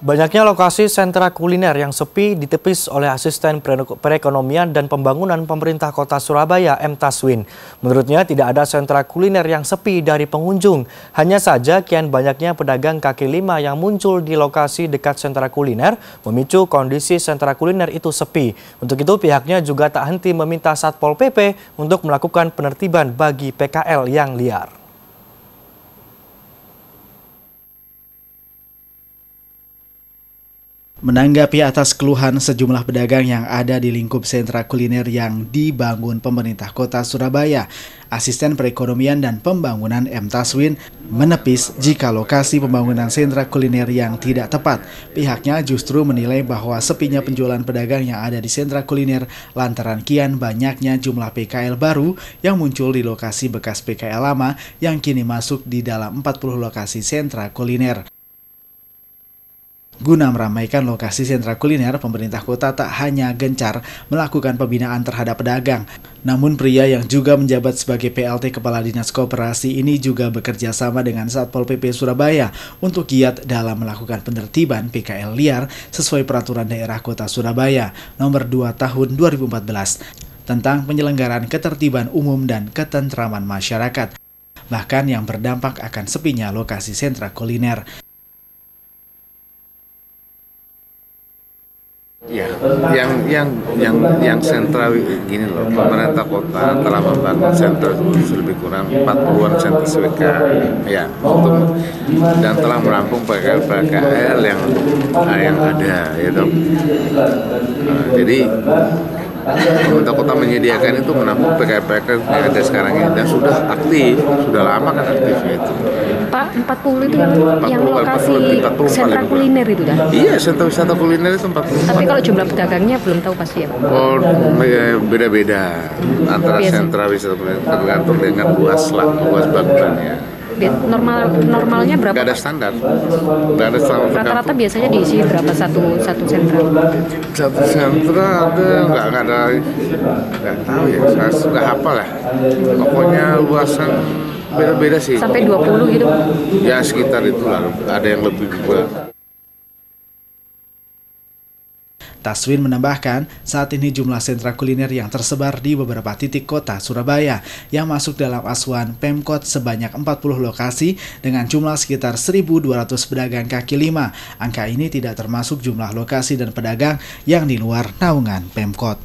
Banyaknya lokasi sentra kuliner yang sepi ditepis oleh Asisten Perekonomian dan Pembangunan Pemerintah Kota Surabaya, M. Taswin. Menurutnya tidak ada sentra kuliner yang sepi dari pengunjung. Hanya saja kian banyaknya pedagang kaki lima yang muncul di lokasi dekat sentra kuliner memicu kondisi sentra kuliner itu sepi. Untuk itu pihaknya juga tak henti meminta Satpol PP untuk melakukan penertiban bagi PKL yang liar. Menanggapi atas keluhan sejumlah pedagang yang ada di lingkup sentra kuliner yang dibangun pemerintah kota Surabaya, Asisten Perekonomian dan Pembangunan M. Taswin menepis jika lokasi pembangunan sentra kuliner yang tidak tepat. Pihaknya justru menilai bahwa sepinya penjualan pedagang yang ada di sentra kuliner lantaran kian banyaknya jumlah PKL baru yang muncul di lokasi bekas PKL lama yang kini masuk di dalam 40 lokasi sentra kuliner. Guna meramaikan lokasi sentra kuliner, pemerintah kota tak hanya gencar melakukan pembinaan terhadap pedagang, namun pria yang juga menjabat sebagai PLT Kepala Dinas Koperasi ini juga bekerja sama dengan Satpol PP Surabaya untuk giat dalam melakukan penertiban PKL liar sesuai Peraturan Daerah Kota Surabaya Nomor 2 Tahun 2014 tentang penyelenggaraan ketertiban umum dan ketentraman masyarakat, bahkan yang berdampak akan sepinya lokasi sentra kuliner. Ya, yang sentra gini loh, pemerintah kota telah membangun sentra lebih kurang 40-an sentra SWK ya, dan telah merampung PKL yang ada ya dong. Jadi pemerintah kota menyediakan itu menampung PKL yang ada sekarang ini dan sudah aktif, sudah lama kan aktifnya itu. Pak, 40 itu yang lokasi sentra kuliner itu dah? Iya, sentra wisata kuliner itu 40. Tapi kalau jumlah pedagangnya belum tahu pasti ya Pak? Oh, beda-beda antara sentra wisata kuliner tergantung dengan luas bangunannya. Normalnya berapa? Gak ada standar. Rata-rata biasanya diisi berapa satu sentra? Satu sentra ada nggak tahu ya. Saya sudah hafal ya. Pokoknya luasan beda-beda sih. Sampai 20 gitu? Ya sekitar itu lah. Ada yang lebih juga. Taswin menambahkan, saat ini jumlah sentra kuliner yang tersebar di beberapa titik kota Surabaya yang masuk dalam asuhan Pemkot sebanyak 40 lokasi dengan jumlah sekitar 1.200 pedagang kaki lima. Angka ini tidak termasuk jumlah lokasi dan pedagang yang di luar naungan Pemkot.